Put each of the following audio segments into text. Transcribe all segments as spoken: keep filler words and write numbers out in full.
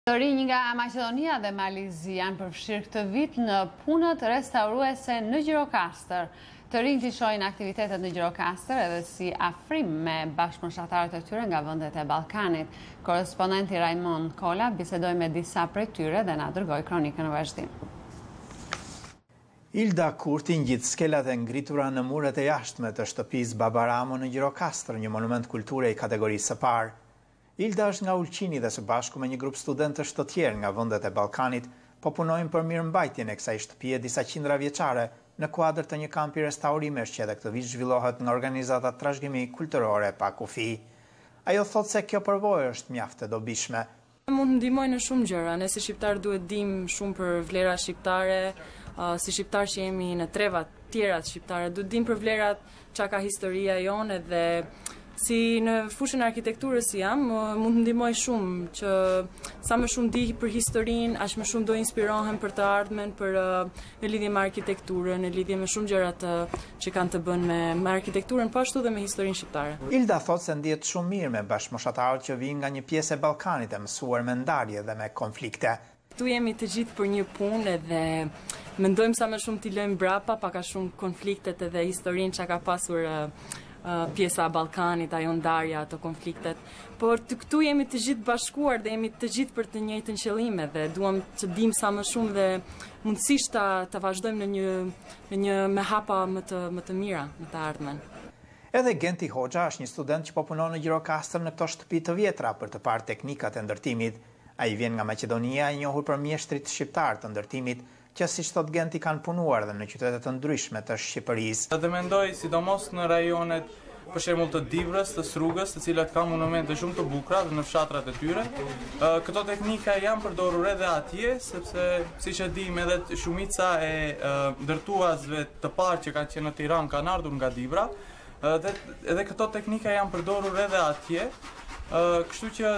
Të rinj nga Maqedonia dhe Malizi janë përfshirë këtë vit në punët restauruese në Gjirokastër. Të rinjt i shohin aktivitetet në Gjirokastër edhe si afrim me bashkëpunëtarët e tyre nga vendet e Ballkanit. Korrespondenti Raimond Kola bisedoi me disa prej tyre dhe na dërgoi kronikën në vazhdim. Ilda Kurti ngjit skelat e ngritura në muret e jashtme të shtëpisë Baba Ramo në Gjirokastër, një monument kulture i kategorisë së parë. Ilda është nga Ulqini dhe së bashku me një grup studentësh të tjerë nga vendet e Ballkanit po punojnë për mirëmbajtjen e kësaj shtëpie disa qindra vjeçare në kuadër të një kampi restaurimesh që edhe këtë vit zhvillohet nga organizata trashëgimi kulturore pa kufi. Ajo thotë se kjo përvojë është mjaft e dobishme. Mund të ndihmojnë në shumë gjëra, ne si shqiptar duhet dim shumë për vlerat shqiptare, uh, si shqiptar që jemi në trevat tjera shqiptare, duhet dim për vlerat çka ka historia jonë dhe si në fushën e arkitekturës si jam, mund të ndihmoj shumë që sa më shumë di për historinë, aq më shumë do inspirohem për të ardhmen, për në lidhje me arkitekturën, në lidhje me shumë gjëra të që kanë të bënë me, me arkitekturën, po ashtu dhe me historinë shqiptare. Ilda thotë se ndihet shumë mirë me bashkëmoshatarët që vijnë nga një pjesë e Ballkanit e mësuar me ndarje dhe me konflikte. Tu jemi të gjithë për një punë dhe mendojmë sa më shumë t'i lëjmë brapa, paka shumë konfliktet edhe historinë që ka pasur Uh, pjesa e Ballkanit, ajo ndarja, ato konfliktet. Por të këtu jemi të gjithë bashkuar dhe jemi të gjithë për të njëjtën qëllime dhe duam të dim sa më shumë dhe mundësisht ta, ta vazhdojmë në një, në një me hapa më të, më të mira në të ardhmen. Edhe Genti Hoxha është një student që po punon në Gjirokastër në këto shtëpi të vjetra për të parë teknikat e ndërtimit. Ai vjen nga Maqedonia, i njohur për mjeshtrit shqiptar të ndërtimit, që si thot Genti kanë punuar dhe në qytete të ndryshme të Shqipërisë. Dhe mendoj sidomos në rajonet për shembull të Divrës, të Srugës, të cilat kanë monumente shumë të bukura dhe në fshatrat e tyre. Këto teknika janë përdorur edhe atje, sepse siç e dim edhe shumica e ndërtuesve të parë që kanë qenë në Tiranë kanë ardhur nga Divra, dhe edhe këto teknika janë përdorur edhe atje. Kështu që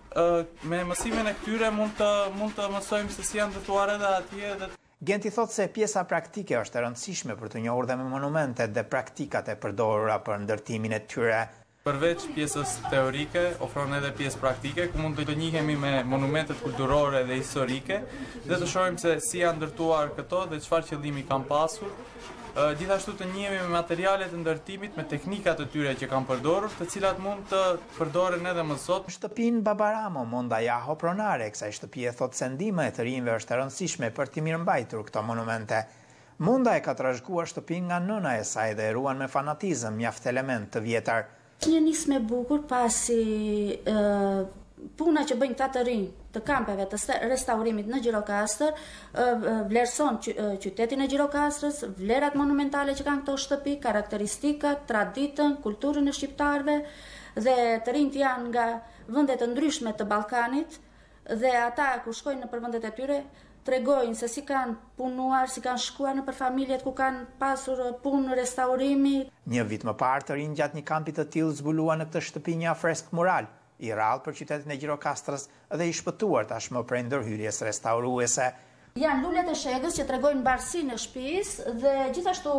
me mësimin e këtyre mund të mund të mësojmë se si janë ndërtuar edhe atje dhe Genti thotë se pjesa praktike është e rëndësishme për të njohur dhe me monumentet dhe praktikat e përdorura për ndërtimin e tyre. Përveç pjesës teorike, ofron edhe pjesë praktike, ku mund të njihemi me monumentet kulturore dhe historike dhe të shohim se si janë ndërtuar këto dhe çfarë qëllimi kanë pasur. Gjithashtu të njihemi me materialet e ndërtimit, me teknikat e tyre që kanë përdorur, të cilat mund të përdoren edhe më sot. Shtëpinë Baba Ramo, Monda Jaho pronare e kësaj shtëpie thotë se ndihma e të rinjve është e rëndësishme për të mirëmbajtur këto monumente. Monda e ka trashëguar shtëpinë nga nëna e saj dhe e ruan me fanatizëm mjaft element të vjetar. Një nismë e bukur pasi uh, puna që bëjnë këta të rinj të kampeve të restaurimit në Gjirokastër vlerëson qytetin e Gjirokastërës, vlerat monumentale që kanë këto shtëpi, karakteristikat, traditën, kulturën e shqiptarëve dhe të rinjt janë nga vende të ndryshme të Ballkanit dhe ata kur shkojnë në vendet e tyre tregojnë se si kanë punuar, si kanë shkuar në për familjet ku kanë pasur punë restaurimi. Një vit më parë të rinj gjatë një kampi të tillë zbuluan në këtë shtëpi një fresk mural i rrallë për qytetin e Gjirokastrës dhe i shpëtuar tashmë prej ndërhyrjes restauruese. Janë lulet e shegës që tregojnë mbarsinë e shtëpisë dhe gjithashtu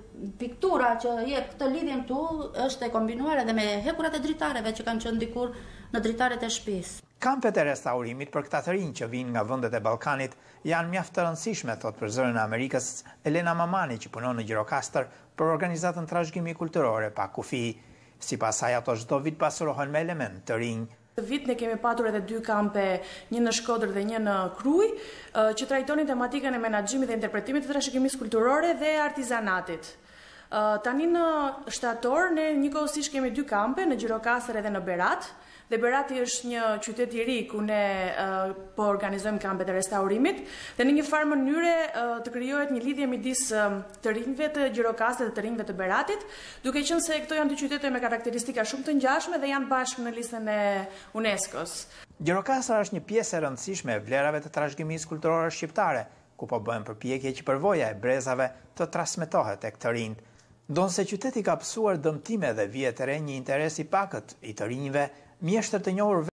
piktura që jep këtë lidhjen këtu është e kombinuar edhe me hekurat e dritareve që kanë qenë dikur në dritaret e shtëpisë. Kampet e restaurimit për këta të rinj që vinë nga vendet e Ballkanit janë mjaft të rëndësishme, thot për zërin e Amerikës Elena Mamani që punon në Gjirokastër për organizatën trashëgimi kulturore pa kufi. Sipas saj ato çdo vit pasurohen me element të rinj. Këtë vit ne kemi patur edhe dy kampe, një në Shkodër dhe një në Krujë, që trajtonin tematikën e menaxhimit dhe interpretimit të trashëgimisë kulturore dhe artizanatit. Tani në shtator ne njëkohësisht kemi dy kampe në Gjirokastër edhe në Berat. Dhe Berati është një qytet i ri ku ne uh, po organizojmë kampet e restaurimit dhe në një farë mënyre uh, të krijohet një lidhje midis uh, të rinjve të Gjirokastrit dhe të rinjve të Beratit, duke qenë se këto janë dy qytete me karakteristika shumë të ngjashme dhe janë bashkë në listën e UNESCO-s. Gjirokastra është një pjesë e rëndësishme e vlerave të trashëgimisë kulturore shqiptare, ku po bëhen përpjekje që përvoja e brezave të transmetohet tek të rinjt. Ndonse qyteti ka pësuar dëmtime dhe vije të re një interes i pakët i të rinjve, mjeshtër të njohur